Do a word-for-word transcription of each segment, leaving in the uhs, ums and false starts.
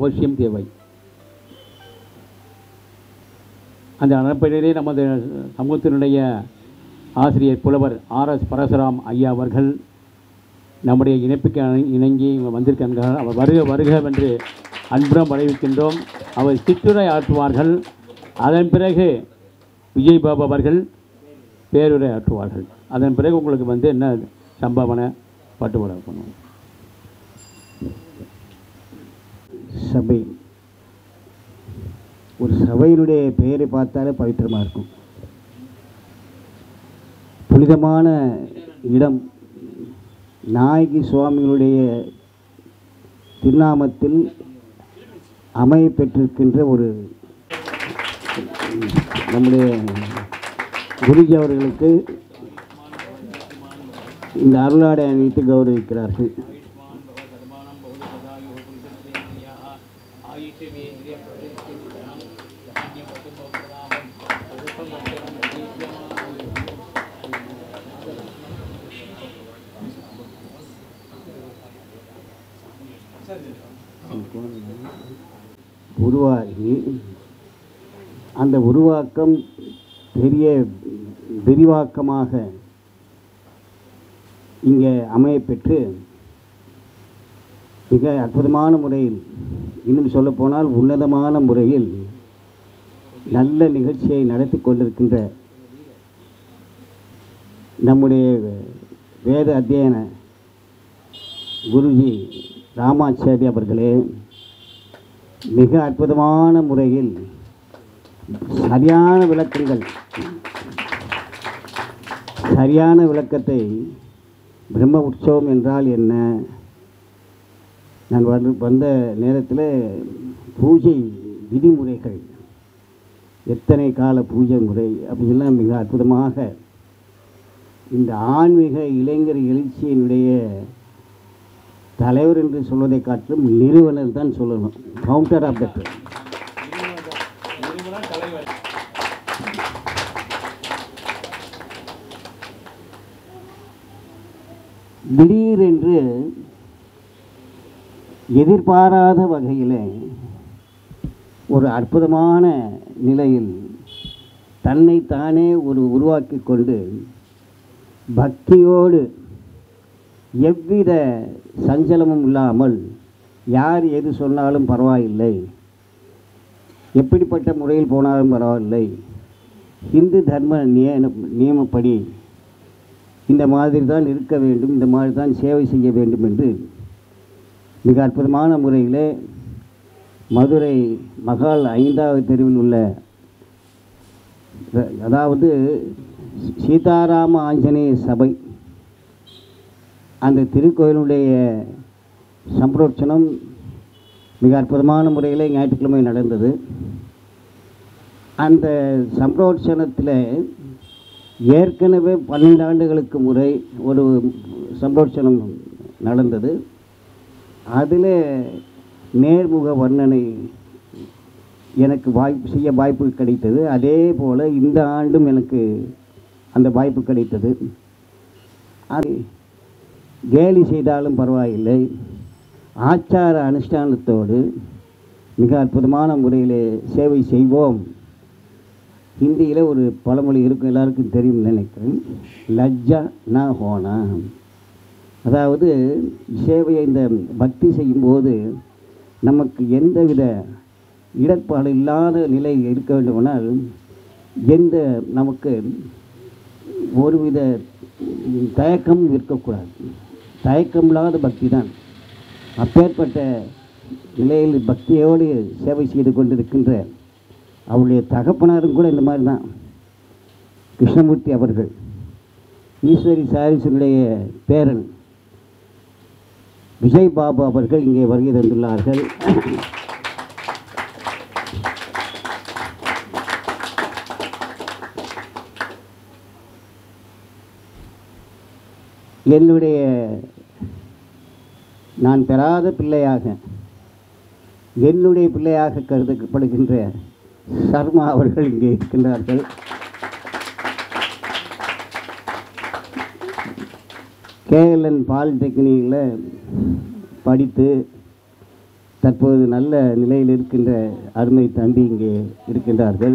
அவசியம் தேவை. அந்த அடிப்படையிலே நமது சமூகத்தினுடைய ஆசிரியர் புலவர் ஆர் எஸ் பரசுராம் ஐயா அவர்கள் நம்முடைய இணைப்புக்கு இணங்கி வந்திருக்கின்றார். அவர் வருக வருக என்று அன்புடன் வரவேற்கின்றோம். அவர் சிற்றுரை ஆற்றுவார்கள். அதன் பிறகு விஜய் பாபு அவர்கள் பேருரை ஆற்றுவார்கள். அதன் பிறகு உங்களுக்கு வந்து என்ன சம்பாவனை பட்டுவிட பண்ணுவோம். சபை, ஒரு சபையினுடைய பெயரை பார்த்தாலே பவித்திரமாக இருக்கும். புனிதமான இடம். நாயகி சுவாமிகளுடைய திருநாமத்தில் அமைய பெற்றிருக்கின்ற ஒரு நம்முடைய குருஜி அவர்களுக்கு இந்த அருளாடை அணிவித்து கௌரவிக்கிறார்கள். உருவாகி அந்த உருவாக்கம் பெரிய விரிவாக்கமாக இங்கே அமையப்பெற்று மிக அற்புதமான முறையில், இன்னும் சொல்லப்போனால் உன்னதமான முறையில் நல்ல நிகழ்ச்சியை நடத்தி கொண்டிருக்கின்ற நம்முடைய வேத அத்தியன குருஜி ராமாச்சாரி அவர்களே மிக அற்புதமான முறையில் சரியான விளக்கங்கள் சரியான விளக்கத்தை பிரம்ம உற்சவம் என்றால் என்ன, நான் வந்து வந்த நேரத்தில் பூஜை விதிமுறைகள், எத்தனை கால பூஜை முறை அப்படிலாம் மிக அற்புதமாக இந்த ஆன்மீக இளைஞர் எழுச்சியினுடைய தலைவர் என்று சொல்வதை காட்டிலும் நிறுவனர் தான் சொல்லணும். Counter of that. திடீரென்று எதிர்பாராத வகையில் ஒரு அற்புதமான நிலையில் தன்னைத்தானே ஒரு உருவாக்கி கொண்டு பக்தியோடு எவ்வித சஞ்சலமும் இல்லாமல் யார் எது சொன்னாலும் பரவாயில்லை, எப்படிப்பட்ட முறையில் போனாலும் பரவாயில்லை, இந்து தர்ம நியமப்படி இந்த மாதிரி தான் இருக்க வேண்டும், இந்த மாதிரி தான் சேவை செய்ய வேண்டும் என்று மிக அற்புதமான முறையில் மதுரை மகால் ஐந்தாவது தெருவில் உள்ள, அதாவது சீதாராம ஆஞ்சநேய சபை, அந்த திருக்கோயிலுடைய சம்பரோட்சணம் மிக அற்புதமான முறையில் ஞாயிற்றுக்கிழமை நடந்தது. அந்த சம்பரோட்சணத்தில் ஏற்கனவே பன்னெண்டு ஆண்டுகளுக்கு முறை ஒரு சம்பரோட்சணம் நடந்தது. அதில் நேர்முக வர்ணனை எனக்கு வாய்ப்பு செய்ய வாய்ப்பு கிடைத்தது. அதே போல் இந்த ஆண்டும் எனக்கு அந்த வாய்ப்பு கிடைத்தது. அது கேலி செய்தாலும் பரவாயில்லை, ஆச்சார அனுஷ்டானத்தோடு மிக அற்புதமான முறையில் சேவை செய்வோம். ஹிந்தியில் ஒரு பழமொழி இருக்கும், எல்லாருக்கும் தெரியும் நினைக்கிறேன், லஜ்ஜா நா ஹோனா. அதாவது சேவையை இந்த பக்தி செய்யும்போது நமக்கு எந்தவித இடர்பாடு இல்லாத நிலை இருக்க வேண்டுமானால், எந்த நமக்கு ஒருவித தயக்கம் இருக்கக்கூடாது. தயக்கம் இல்லாத பக்தி தான். அப்பேற்பட்ட நிலையில் பக்தியோடு சேவை செய்து கொண்டிருக்கின்ற அவருடைய தகப்பனாரும் கூட இந்த மாதிரி தான். கிருஷ்ணமூர்த்தி அவர்கள், ஈஸ்வரி சாரீசனுடைய பேரன் விஜய் பாபு அவர்கள் இங்கே வருகை தந்துள்ளார்கள். என்னுடைய நான் பெறாத பிள்ளையாக, என்னுடைய பிள்ளையாக கருதப்படுகின்ற சர்மா அவர்கள் இங்கே இருக்கின்றார்கள். கேஎல்என் பாலிடெக்னிக்கில் படித்து தற்போது நல்ல நிலையில் இருக்கின்ற அருமை தம்பி இங்கே இருக்கின்றார்கள்.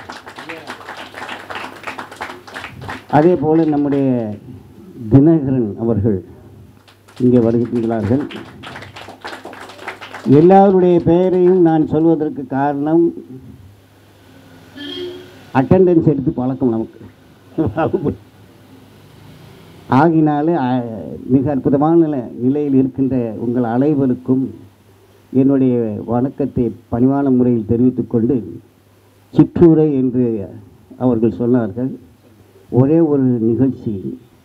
அதே போல் நம்முடைய தினகரன் அவர்கள் இங்கே வருகின்றார்கள். எல்லாருடைய பெயரையும் நான் சொல்வதற்கு காரணம் அட்டெண்டன்ஸ் எடுத்து பழக்கம் நமக்கு. ஆகினாலே மிக அற்புதமான நிலையில் இருக்கின்ற உங்கள் அனைவருக்கும் என்னுடைய வணக்கத்தை பணிவான முறையில் தெரிவித்துக்கொண்டு, சிற்றூரை என்று அவர்கள் சொன்னார்கள். ஒரே ஒரு நிகழ்ச்சி,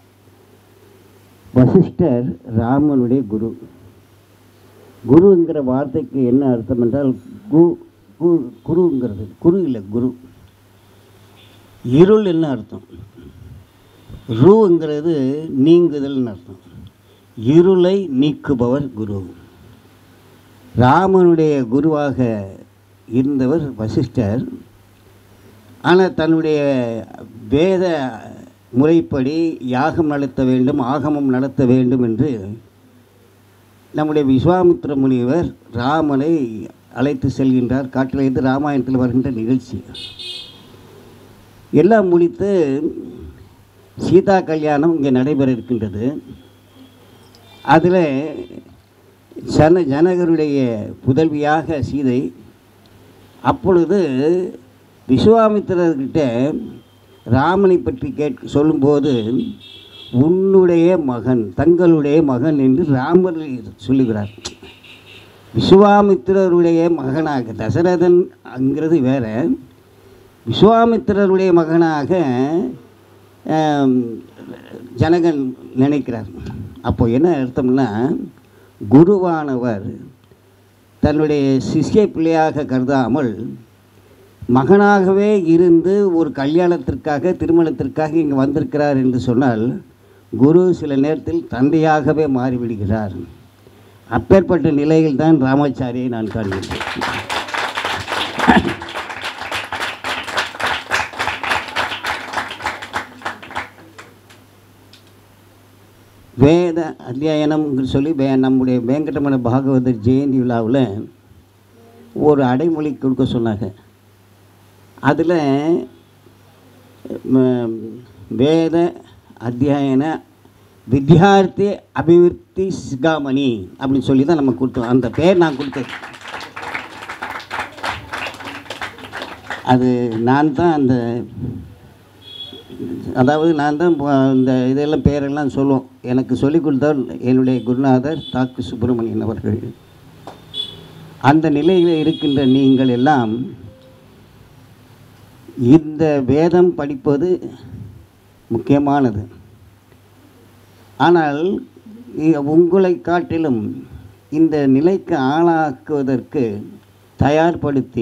வசிஷ்டர் ராமனுடைய குரு. குருங்கிற வார்த்தைக்கு என்ன அர்த்தம் என்றால், கு கு குருங்கிறது குரு இல்லை, குரு. இருள் என்ன அர்த்தம்? ரூங்கிறது நீங்குதல்னு அர்த்தம். இருளை நீக்குபவர் குரு. ராமனுடைய குருவாக இருந்தவர் வசிஷ்டர். ஆனால் தன்னுடைய வேத முறைப்படி யாகம் நடத்த வேண்டும், ஆகமம் நடத்த வேண்டும் என்று நம்முடைய விஸ்வாமித்திர முனிவர் ராமனை அழைத்து செல்கின்றார். காட்டிலிருந்து ராமாயணத்தில் வருகின்ற நிகழ்ச்சி எல்லாம் முடித்து சீதா கல்யாணம் இங்கே நடைபெற இருக்கின்றது. அதில் ஜன ஜனகருடைய புதல்வியாக சீதை. அப்பொழுது விஸ்வாமித்திரர்கிட்ட ராமனை பற்றி கேட்க சொல்லும்போது, உன்னுடைய மகன், தங்களுடைய மகன் என்று ராமர் சொல்லுகிறார். விஸ்வாமித்திரருடைய மகனாக, தசரதன் அங்கிறது வேற, விஸ்வாமித்திரருடைய மகனாக ஜனகன் நினைக்கிறார். அப்போ என்ன அர்த்தம்னா, குருவானவர் தன்னுடைய சிஷ்ய பிள்ளையாக கருதாமல் மகனாகவே இருந்து ஒரு கல்யாணத்திற்காக, திருமணத்திற்காக இங்கே வந்திருக்கிறார் என்று சொன்னால், குரு சில நேரத்தில் தந்தையாகவே மாறிவிடுகிறார். அப்பேற்பட்ட நிலையில் தான் ராமாச்சாரியை நான் காண்கிறேன். வேத அத்தியாயனம் சொல்லி வே நம்முடைய வேங்கடமண பாகவதர் ஜெயந்தி விழாவில் ஒரு அடைமொழி கொடுக்க சொன்னாங்க. அதில் வேத அத்தியாயன வித்யார்த்தி அபிவிருத்தி சிகாமணி அப்படின்னு சொல்லி தான் நம்ம கொடுத்தோம். அந்த பேர் நான் கொடுத்தது. அது நான் தான் அந்த அதாவது நான் தான் இந்த இதெல்லாம் பேரெல்லாம் சொல்லுவோம். எனக்கு சொல்லிக் கொடுத்தால் என்னுடைய குருநாதர் தாக்கு சுப்பிரமணியன் அவர்கள். அந்த நிலையில் இருக்கின்ற நீங்கள் எல்லாம் இந்த வேதம் படிப்பது முக்கியமானது. ஆனால் உங்களை காட்டிலும் இந்த நிலைக்கு ஆளாக்குவதற்கு தயார்படுத்தி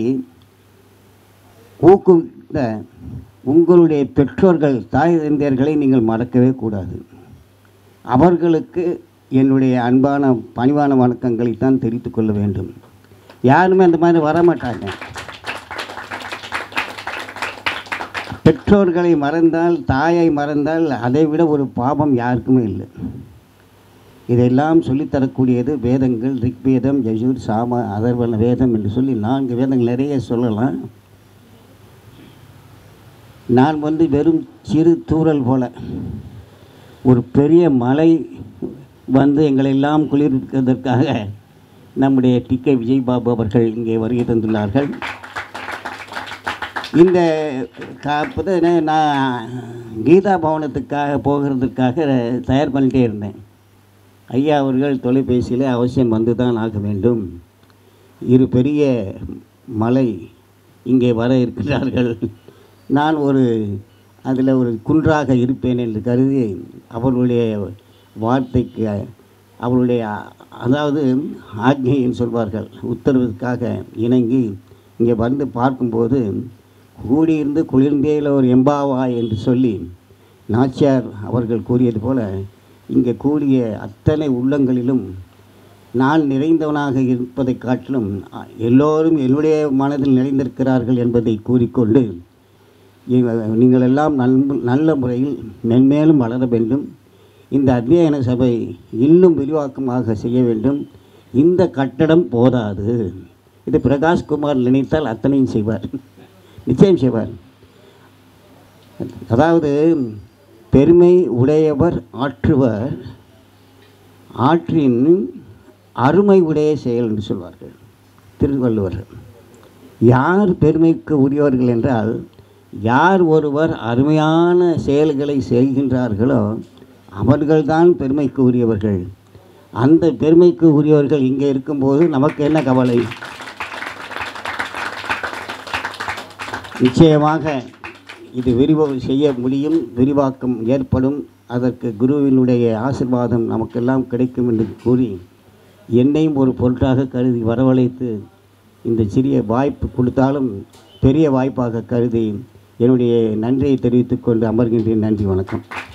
ஊக்குவித்த உங்களுடைய பெற்றோர்கள், தாய் தந்தையர்களை நீங்கள் மறக்கவே கூடாது. அவர்களுக்கு என்னுடைய அன்பான பணிவான வணக்கங்களைத்தான் தெரிவித்து கொள்ள வேண்டும். யாருமே அந்த மாதிரி வரமாட்டாங்க. பெற்றோர்களை மறந்தால், தாயை மறந்தால் அதைவிட ஒரு பாவம் யாருக்குமே இல்லை. இதெல்லாம் சொல்லித்தரக்கூடியது வேதங்கள். ரிக்வேதம், யஜூர், சாம, அதர்வன வேதம் என்று சொல்லி நான்கு வேதங்கள் நிறைய சொல்லலாம். நான் வந்து வெறும் சிறு தூறல் போல, ஒரு பெரிய மலை வந்து எங்களெல்லாம் குளிர்விப்பதற்காக நம்முடைய டி கே விஜயபாபு அவர்கள் இங்கே வருகை தந்துள்ளார்கள். இந்த காப்பது நான் கீதா பவனத்துக்காக போகிறதுக்காக தயார் பண்ணிகிட்டே இருந்தேன். ஐயா அவர்கள் தொலைபேசியில் அவசியம் வந்து தான் ஆக வேண்டும், இரு பெரிய மலை இங்கே வர இருக்கிறார்கள், நான் ஒரு அதில் ஒரு குன்றாக இருப்பேன் என்று கருதி அவர்களுடைய வார்த்தைக்கு, அவருடைய அதாவது ஆக்ஞைன்னு சொல்வார்கள், உத்தரவுக்காக இணங்கி இங்கே வந்து பார்க்கும்போது கூடியிருந்து குளிர்ந்தேல ஒரு எம்பாவாய் என்று சொல்லி நாச்சியார் அவர்கள் கூறியது போல, இங்கே கூடிய அத்தனை உள்ளங்களிலும் நான் நிறைந்தவனாக இருப்பதை காட்டிலும் எல்லோரும் என்னுடைய மனதில் நிறைந்திருக்கிறார்கள் என்பதை கூறிக்கொண்டு, நீங்கள் எல்லாம் நல் நல்ல முறையில் மென்மேலும் வளர வேண்டும். இந்த அத்தியாயன சபை இன்னும் விரிவாக்கமாக செய்ய வேண்டும். இந்த கட்டடம் போதாது. இது பிரகாஷ்குமார் நினைத்தால் அத்தனையும் செய்வார், நிச்சயம் செய்வார். அதாவது பெருமை உடையவர் ஆற்றுவர், ஆற்றின் அருமை உடைய செயல் என்று சொல்வார்கள் திருவள்ளுவர். யார் பெருமைக்கு உரியவர்கள் என்றால், யார் ஒருவர் அருமையான செயல்களை செய்கின்றார்களோ அவர்கள்தான் பெருமைக்கு உரியவர்கள். அந்த பெருமைக்கு உரியவர்கள் இங்கே இருக்கும்போது நமக்கு என்ன கவலை? நிச்சயமாக இது விரிவாக்கம் செய்ய முடியும், விரிவாக்கம் ஏற்படும். அதற்கு குருவினுடைய ஆசீர்வாதம் நமக்கெல்லாம் கிடைக்கும் என்று கூறி, என்னையும் ஒரு பொருட்டாக கருதி வரவழைத்து இந்த சிறிய வாய்ப்பு கொடுத்தாலும் பெரிய வாய்ப்பாக கருதி என்னுடைய நன்றியை தெரிவித்துக் கொண்டு அமர்கின்றேன். நன்றி, வணக்கம்.